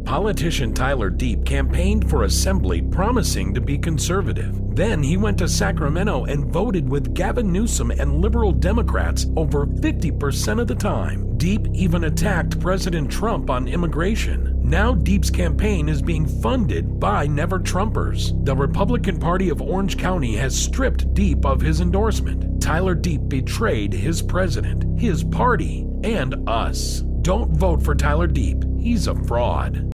Politician Tyler Diep campaigned for assembly promising to be conservative. Then he went to Sacramento and voted with Gavin Newsom and liberal Democrats over 50% of the time. Diep even attacked President Trump on immigration. Now Diep's campaign is being funded by Never Trumpers. The Republican Party of Orange County has stripped Diep of his endorsement. Tyler Diep betrayed his president, his party, and us. Don't vote for Tyler Diep. He's a fraud.